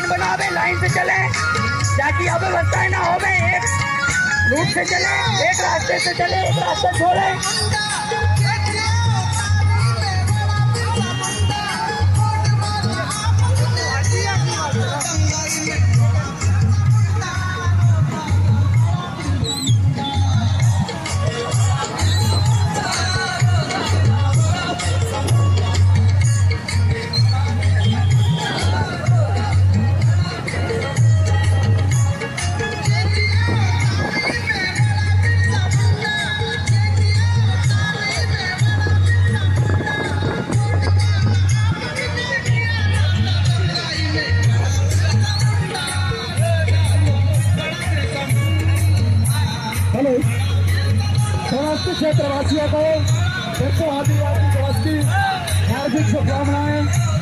Line बनावे, line से चले ताकि अव्यवस्थाएं ना हो। एक रूट से चले, एक रास्ते से चले, एक रास्ता छोड़े। समस्त क्षेत्रवासियों को आदिवासी दिवस की हार्दिक शुभकामनाएं।